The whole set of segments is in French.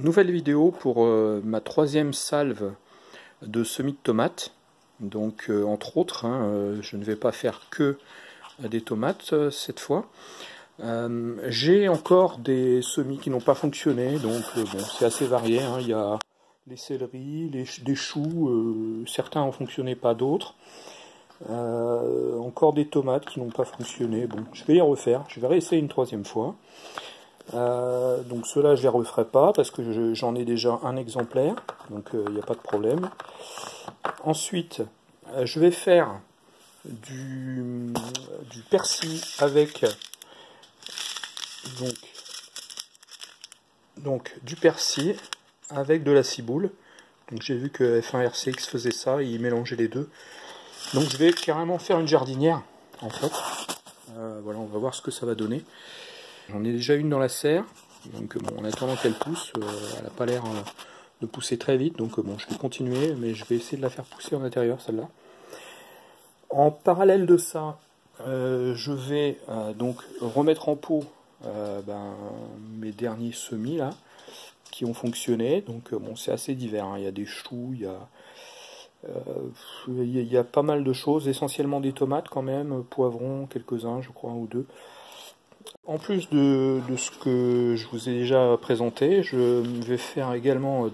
Nouvelle vidéo pour ma troisième salve de semis de tomates. Donc entre autres, je ne vais pas faire que des tomates cette fois. J'ai encore des semis qui n'ont pas fonctionné, donc bon, c'est assez varié. Il y a les céleris, des choux, certains ont fonctionné, pas d'autres. Encore des tomates qui n'ont pas fonctionné. Bon, je vais les refaire, je vais réessayer une troisième fois. Donc ceux-là je les referai pas parce que j'en ai déjà un exemplaire, donc il n'y a pas de problème. Ensuite je vais faire du persil avec donc du persil avec de la ciboule. Donc j'ai vu que F1RCX faisait ça, il mélangeait les deux. Donc je vais carrément faire une jardinière en fait. Voilà, on va voir ce que ça va donner. J'en ai déjà une dans la serre, donc bon, en attendant qu'elle pousse, elle n'a pas l'air de pousser très vite, donc bon, je vais continuer, mais je vais essayer de la faire pousser en intérieur, celle-là. En parallèle de ça, je vais donc remettre en pot mes derniers semis là, qui ont fonctionné. Donc bon, c'est assez divers, il y a des choux, il y a pas mal de choses, essentiellement des tomates quand même, poivrons, quelques-uns, je crois, un ou deux. En plus de ce que je vous ai déjà présenté, je vais faire également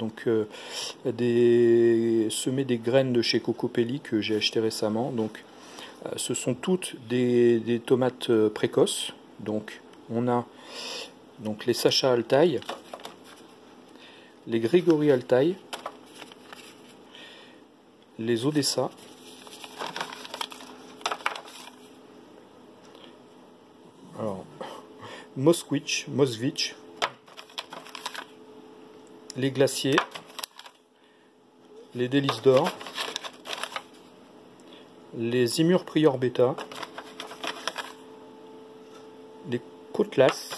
semer des graines de chez Cocopelli que j'ai acheté récemment. Donc, ce sont toutes des tomates précoces. Donc, on a donc les Sacha Altaï, les Grégory Altaï, les Odessa, alors Moskvich, les glaciers, les délices d'or, les Imur Prior Beta, les Côtelas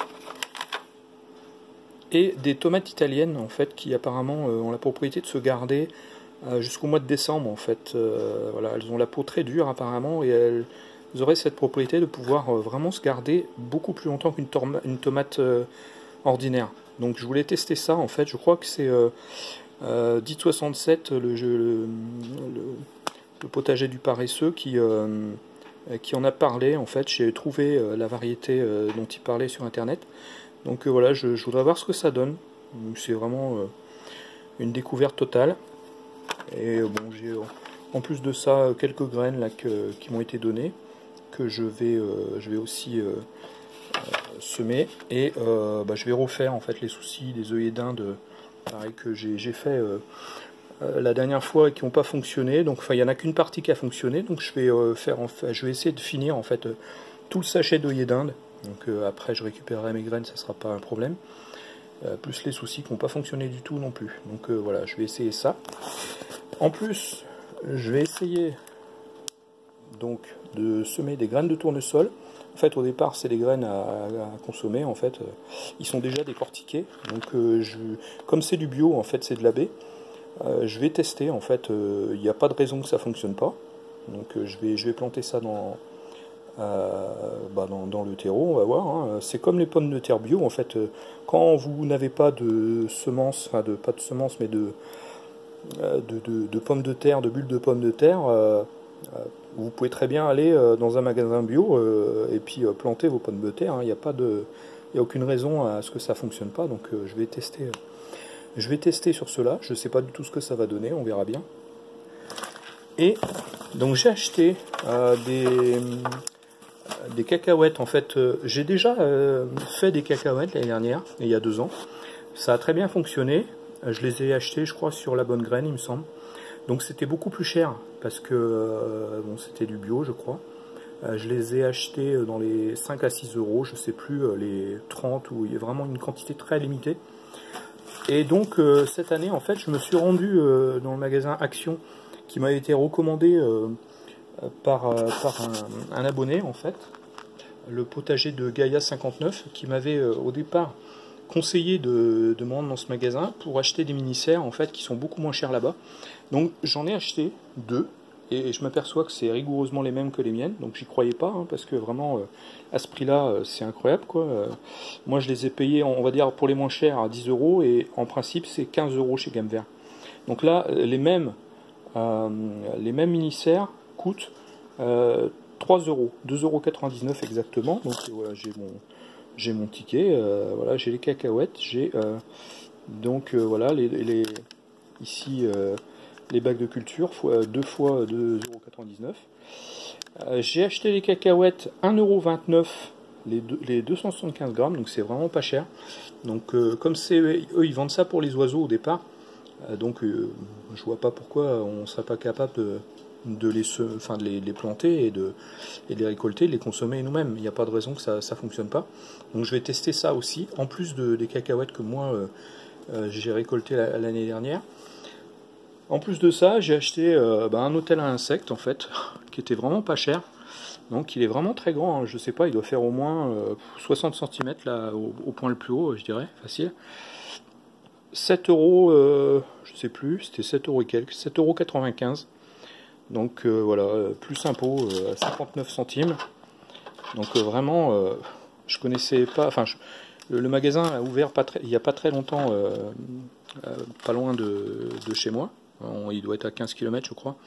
et des tomates italiennes en fait qui apparemment ont la propriété de se garder jusqu'au mois de décembre en fait. Voilà, elles ont la peau très dure apparemment et elles auraient cette propriété de pouvoir vraiment se garder beaucoup plus longtemps qu'une tomate ordinaire. Donc je voulais tester ça en fait, je crois que c'est Dit67, le potager du paresseux qui en a parlé en fait. J'ai trouvé la variété dont il parlait sur internet. Donc voilà, je voudrais voir ce que ça donne. C'est vraiment une découverte totale. Et bon, j'ai en plus de ça quelques graines là qui m'ont été données, que je vais aussi semer. Et je vais refaire en fait les soucis des œillets d'Inde, pareil que j'ai fait la dernière fois et qui n'ont pas fonctionné. Donc il n'y en a qu'une partie qui a fonctionné. Donc je vais essayer de finir en fait tout le sachet d'œillets d'Inde. Donc après je récupérerai mes graines, ça ne sera pas un problème. Plus les soucis qui n'ont pas fonctionné du tout non plus. Donc voilà, je vais essayer ça. En plus, je vais essayer donc de semer des graines de tournesol. En fait, au départ, c'est des graines à consommer. En fait, ils sont déjà décortiqués. Donc, comme c'est du bio, en fait, c'est de la baie. Je vais tester. En fait, il n'y a pas de raison que ça fonctionne pas. Donc, je vais planter ça dans le terreau. On va voir. C'est comme les pommes de terre bio. En fait, quand vous n'avez pas de semences, pas de semences, mais de pommes de terre, de bulles de pommes de terre, vous pouvez très bien aller dans un magasin bio et puis planter vos pommes de terre. Il n'y a aucune raison à ce que ça fonctionne pas. Donc je vais tester sur cela. Je ne sais pas du tout ce que ça va donner, on verra bien. Et donc j'ai acheté des cacahuètes. En fait, j'ai déjà fait des cacahuètes l'année dernière, il y a 2 ans. Ça a très bien fonctionné. Je les ai achetés, je crois, sur La Bonne Graine, il me semble. Donc c'était beaucoup plus cher, parce que bon, c'était du bio, je crois. Je les ai achetés dans les 5 à 6 euros, je sais plus, les 30, où il y a vraiment une quantité très limitée. Et donc cette année, en fait, je me suis rendu dans le magasin Action, qui m'a été recommandé par un abonné, en fait. Le potager de Gaïa 59, qui m'avait au départ conseillé de me rendre dans ce magasin pour acheter des mini-serres en fait qui sont beaucoup moins chers là-bas. Donc j'en ai acheté 2 et je m'aperçois que c'est rigoureusement les mêmes que les miennes, donc j'y croyais pas, hein, parce que vraiment, à ce prix-là, c'est incroyable, quoi. Moi, je les ai payés, on va dire, pour les moins chers, à 10 euros, et en principe, c'est 15 euros chez Gamme Vert. Donc là, les mêmes mini-serres coûtent 3 euros, 2,99 € exactement. Donc voilà, j'ai mon ticket, voilà, j'ai les cacahuètes, j'ai donc voilà, ici les bacs de culture, deux fois 2,99 €. J'ai acheté les cacahuètes 1,29 € les 275 grammes, donc c'est vraiment pas cher. Donc comme eux ils vendent ça pour les oiseaux au départ, donc je vois pas pourquoi on serait pas capable de les planter et de les récolter, de les consommer nous-mêmes. Il n'y a pas de raison que ça fonctionne pas. Donc je vais tester ça aussi, en plus des cacahuètes que moi j'ai récolté l'année dernière. En plus de ça, j'ai acheté un hôtel à insectes en fait, qui était vraiment pas cher. Donc il est vraiment très grand, hein. Je sais pas, il doit faire au moins 60 cm là, au point le plus haut, je dirais, facile. 7 euros, je sais plus, c'était 7 euros et quelques, 7,95 €. Donc voilà, plus impôt à 59 centimes. Donc vraiment, je connaissais pas, enfin le magasin a ouvert il n'y a pas très longtemps, pas loin de chez moi. Il doit être à 15 km je crois.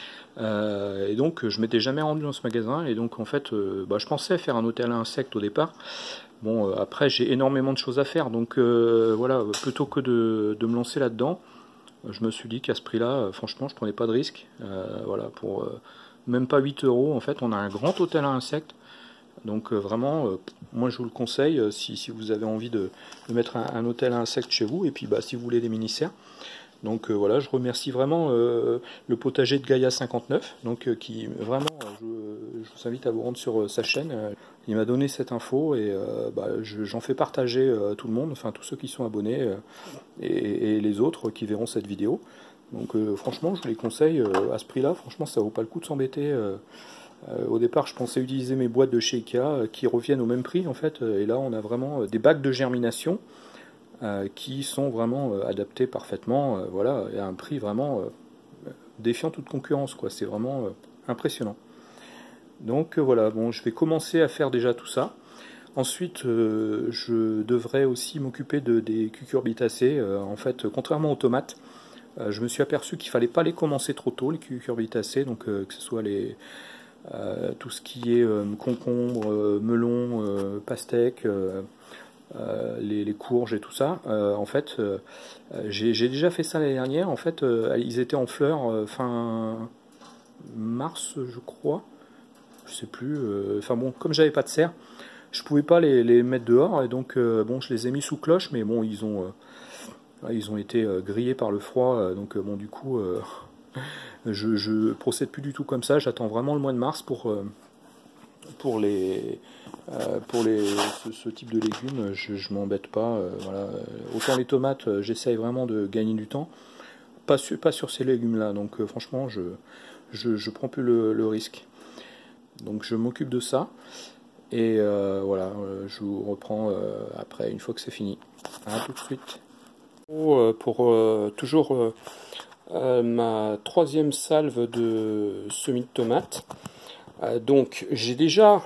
Et donc je m'étais jamais rendu dans ce magasin, et donc en fait je pensais faire un hôtel à insectes au départ. Bon, après j'ai énormément de choses à faire, donc voilà, plutôt que de me lancer là-dedans, je me suis dit qu'à ce prix-là, franchement, je prenais pas de risque. Voilà, pour même pas 8 euros, en fait, on a un grand hôtel à insectes. Donc vraiment, moi je vous le conseille si vous avez envie de mettre un hôtel à insectes chez vous, et puis si vous voulez des mini-serres. Donc voilà, je remercie vraiment le potager de Gaïa 59, donc qui vraiment, je vous invite à vous rendre sur sa chaîne. Il m'a donné cette info, et j'en fais partager tout le monde, enfin tous ceux qui sont abonnés et les autres qui verront cette vidéo. Donc franchement, je vous les conseille à ce prix-là. Franchement, ça vaut pas le coup de s'embêter. Au départ, je pensais utiliser mes boîtes de chez Ikea qui reviennent au même prix en fait, et là on a vraiment des bacs de germination qui sont vraiment adaptés parfaitement, voilà, et à un prix vraiment défiant toute concurrence, quoi. C'est vraiment impressionnant. Donc voilà, bon, je vais commencer à faire déjà tout ça. Ensuite, je devrais aussi m'occuper des cucurbitacées. En fait, contrairement aux tomates, je me suis aperçu qu'il fallait pas les commencer trop tôt, les cucurbitacées, donc que ce soit tout ce qui est concombre, melon, pastèque, les courges et tout ça. En fait, j'ai déjà fait ça l'année dernière. En fait, ils étaient en fleurs fin mars, je crois. Je sais plus. Enfin bon, comme j'avais pas de serre, je pouvais pas les mettre dehors, et donc bon, je les ai mis sous cloche, mais bon, ils ont été grillés par le froid, donc bon, du coup, je procède plus du tout comme ça. J'attends vraiment le mois de mars pour ce type de légumes. Je m'embête pas, voilà. Autant les tomates, j'essaye vraiment de gagner du temps, pas sur ces légumes là, donc franchement je prends plus le risque. Donc je m'occupe de ça, et voilà, je vous reprends après, une fois que c'est fini. À tout de suite. Pour toujours ma troisième salve de semis de tomates. Donc j'ai déjà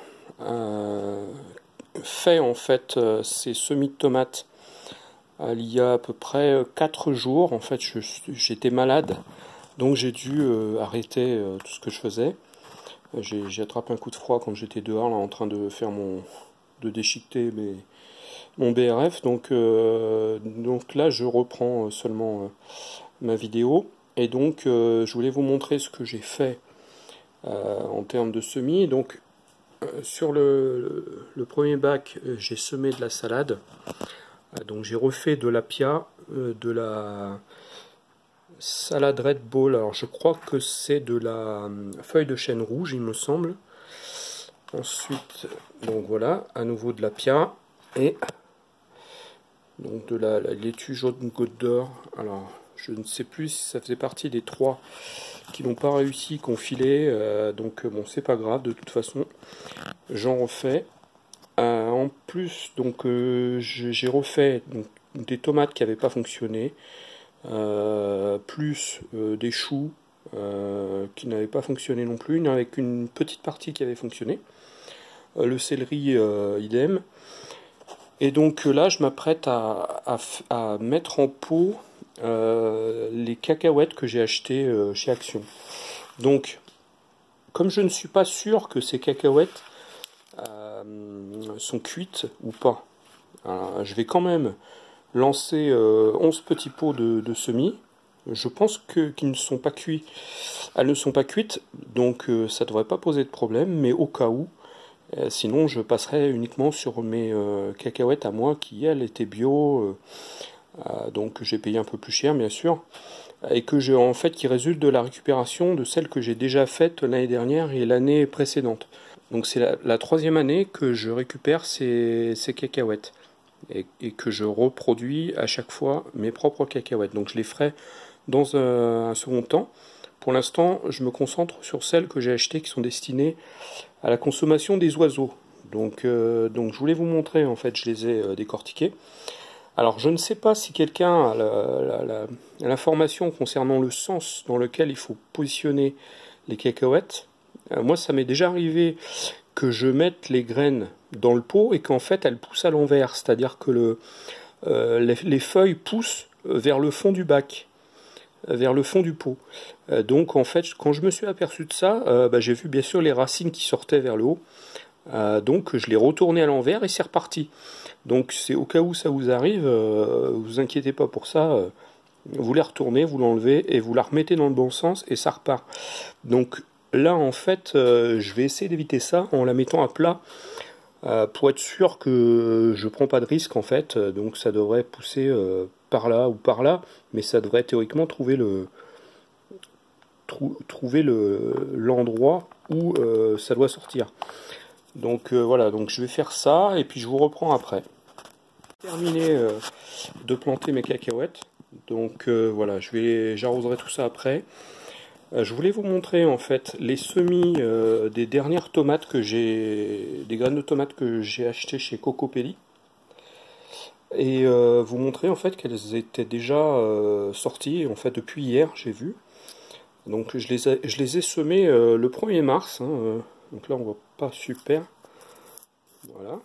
fait en fait ces semis de tomates il y a à peu près 4 jours. En fait, j'étais malade, donc j'ai dû arrêter tout ce que je faisais. J'ai attrapé un coup de froid quand j'étais dehors là, en train de faire de déchiqueter mon BRF. Donc là, je reprends seulement ma vidéo, et donc je voulais vous montrer ce que j'ai fait en termes de semis. Donc sur le premier bac, j'ai semé de la salade. Donc j'ai refait de l'apia, de la salade Red Ball. Alors je crois que c'est de la feuille de chêne rouge, il me semble. Ensuite, donc voilà, à nouveau de l'apia, et donc de la laitue jaune goutte d'or. Alors je ne sais plus si ça faisait partie des 3 qui n'ont pas réussi, qui ont filé, donc bon, c'est pas grave, de toute façon j'en refais. En plus, donc j'ai refait donc, des tomates qui n'avaient pas fonctionné, plus des choux qui n'avait pas fonctionné non plus, avec une petite partie qui avait fonctionné. Le céleri, idem. Et donc là, je m'apprête à mettre en pot les cacahuètes que j'ai achetées chez Action. Donc, comme je ne suis pas sûr que ces cacahuètes sont cuites ou pas, je vais quand même lancer 11 petits pots de semis. Je pense qu'ils ne sont pas cuits. Elles ne sont pas cuites, donc ça ne devrait pas poser de problème, mais au cas où, sinon je passerai uniquement sur mes cacahuètes à moi qui, elles, étaient bio, donc j'ai payé un peu plus cher, bien sûr, et que en fait, qui résulte de la récupération de celles que j'ai déjà faites l'année dernière et l'année précédente. Donc c'est la troisième année que je récupère ces cacahuètes. Et que je reproduis à chaque fois mes propres cacahuètes. Donc je les ferai dans un second temps. Pour l'instant, je me concentre sur celles que j'ai achetées qui sont destinées à la consommation des oiseaux. Donc je voulais vous montrer, en fait, je les ai décortiquées. Alors je ne sais pas si quelqu'un a l'information concernant le sens dans lequel il faut positionner les cacahuètes. Moi, ça m'est déjà arrivé que je mette les graines dans le pot et qu'en fait elles poussent à l'envers, c'est-à-dire que les feuilles poussent vers le fond du bac, vers le fond du pot. Donc en fait, quand je me suis aperçu de ça, j'ai vu bien sûr les racines qui sortaient vers le haut, donc je l'ai retourné à l'envers et c'est reparti. Donc c'est au cas où ça vous arrive, vous inquiétez pas pour ça, vous les retournez, vous l'enlevez et vous la remettez dans le bon sens et ça repart. Donc là, en fait, je vais essayer d'éviter ça en la mettant à plat pour être sûr que je prends pas de risque, en fait. Donc ça devrait pousser par là ou par là, mais ça devrait théoriquement trouver l'endroit où ça doit sortir. Donc voilà, donc je vais faire ça et puis je vous reprends après. J'ai terminé de planter mes cacahuètes. Donc voilà, j'arroserai tout ça après. Je voulais vous montrer en fait les semis des dernières tomates des graines de tomates que j'ai achetées chez Cocopelli. Et vous montrer en fait qu'elles étaient déjà sorties, en fait depuis hier j'ai vu. Donc je les ai semées le 1er mars, hein, donc là on voit pas super. Voilà.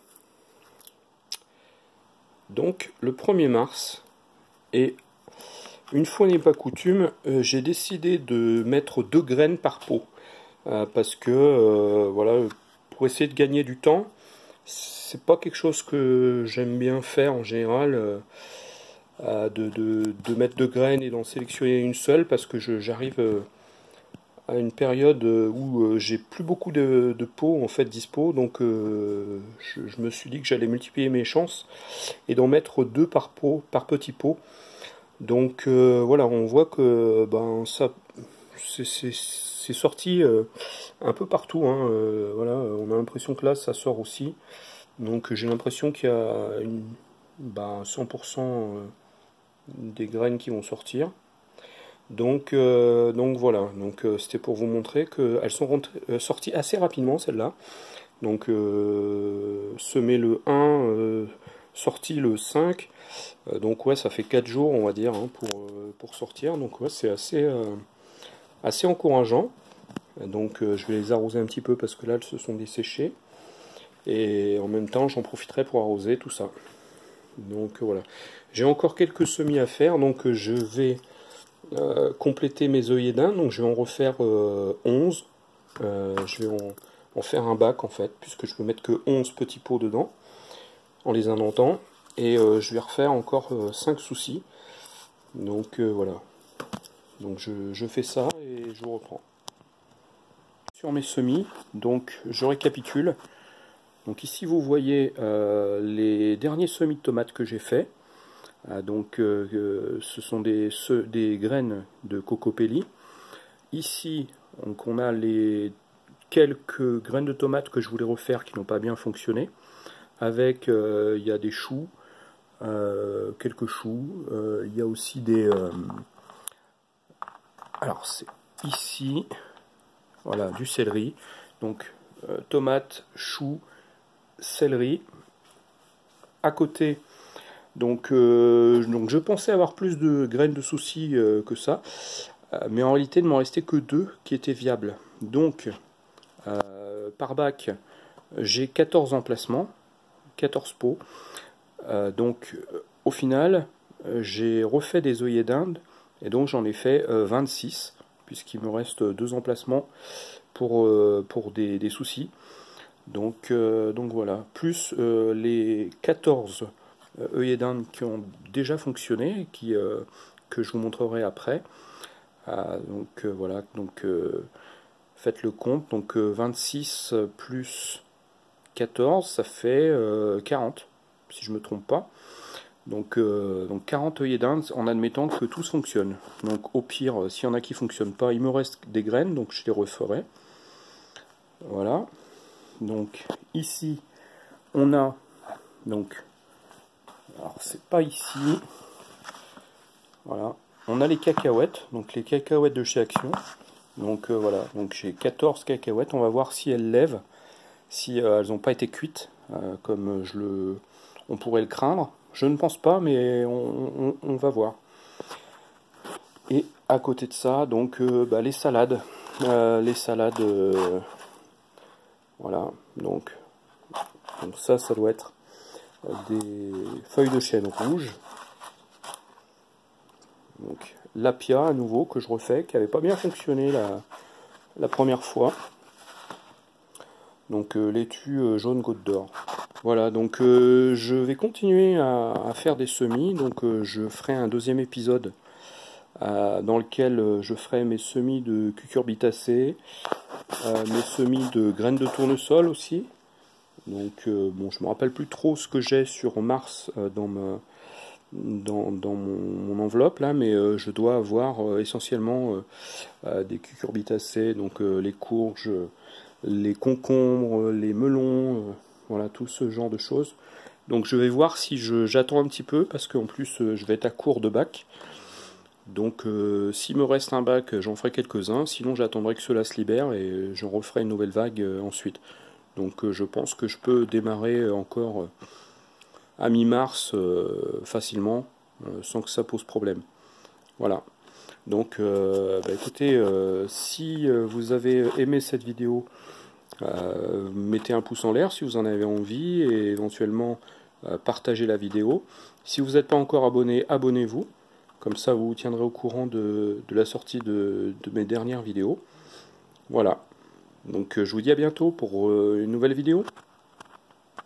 Donc le 1er mars, et une fois n'est pas coutume, j'ai décidé de mettre 2 graines par pot. Parce que, voilà, pour essayer de gagner du temps, c'est pas quelque chose que j'aime bien faire en général, de mettre 2 graines et d'en sélectionner une seule, parce que j'arrive à une période où j'ai plus beaucoup de pots en fait dispo, donc je me suis dit que j'allais multiplier mes chances et d'en mettre 2 par pot, par petit pot. Donc voilà, on voit que ça c'est sorti un peu partout, hein, voilà, on a l'impression que là ça sort aussi. Donc j'ai l'impression qu'il y a 100% des graines qui vont sortir. Donc voilà, donc c'était pour vous montrer qu'elles sont sorties assez rapidement celles-là. Donc semé le 1, sorti le 5. Donc ouais, ça fait 4 jours on va dire, hein, pour sortir. Donc ouais, c'est assez encourageant. Donc je vais les arroser un petit peu parce que là elles se sont desséchées. Et en même temps j'en profiterai pour arroser tout ça. Donc voilà. J'ai encore quelques semis à faire, donc je vais compléter mes œillets d'Inde. Donc je vais en refaire 11. Je vais en faire un bac en fait, puisque je peux mettre que 11 petits pots dedans, en les indentant. Et je vais refaire encore 5 soucis. Donc voilà. Donc je fais ça et je vous reprends. Sur mes semis, donc je récapitule. Donc ici vous voyez les derniers semis de tomates que j'ai fait. Donc ce sont des graines de Cocopelli. Ici donc, on a les quelques graines de tomates que je voulais refaire qui n'ont pas bien fonctionné. Avec il y a des choux, quelques choux, il y a aussi des... alors c'est ici, voilà, du céleri. Donc tomates, choux, céleri. À côté, donc je pensais avoir plus de graines de soucis que ça. Mais en réalité, il ne m'en restait que 2 qui étaient viables. Donc, par bac, j'ai 14 emplacements, 14 pots. Donc, au final, j'ai refait des œillets d'Inde, et donc j'en ai fait 26, puisqu'il me reste 2 emplacements pour des soucis. Donc voilà, plus les 14 œillets d'Inde qui ont déjà fonctionné, que je vous montrerai après. Voilà, donc faites le compte, donc 26 plus 14, ça fait 40, si je ne me trompe pas. Donc 40 œillets d'Inde en admettant que tous fonctionnent. Donc au pire, s'il y en a qui ne fonctionnent pas, il me reste des graines, donc je les referai. Voilà. Donc ici, on a, donc, alors c'est pas ici, voilà, on a les cacahuètes, donc les cacahuètes de chez Action. Donc voilà, donc j'ai 14 cacahuètes, on va voir si elles lèvent, si elles n'ont pas été cuites, comme on pourrait le craindre. Je ne pense pas, mais on va voir. Et à côté de ça, donc les salades. Voilà, donc ça doit être des feuilles de chêne rouges. Donc l'apia à nouveau que je refais, qui n'avait pas bien fonctionné la première fois. Donc laitue jaune goutte d'or. Voilà, donc je vais continuer à faire des semis. Donc je ferai un deuxième épisode dans lequel je ferai mes semis de cucurbitacées, mes semis de graines de tournesol aussi. Donc bon, je me rappelle plus trop ce que j'ai sur Mars dans mon enveloppe là, mais je dois avoir essentiellement des cucurbitacées, donc les courges, les concombres, les melons, voilà, tout ce genre de choses. Donc je vais voir si j'attends un petit peu, parce qu'en plus je vais être à court de bac. Donc s'il me reste un bac, j'en ferai quelques-uns, sinon j'attendrai que cela se libère et j'en referai une nouvelle vague ensuite. Donc je pense que je peux démarrer encore à mi-mars facilement, sans que ça pose problème. Voilà. Donc écoutez, si vous avez aimé cette vidéo, mettez un pouce en l'air si vous en avez envie, et éventuellement partagez la vidéo. Si vous n'êtes pas encore abonné, abonnez-vous. Comme ça, vous vous tiendrez au courant de la sortie de mes dernières vidéos. Voilà. Donc, je vous dis à bientôt pour une nouvelle vidéo.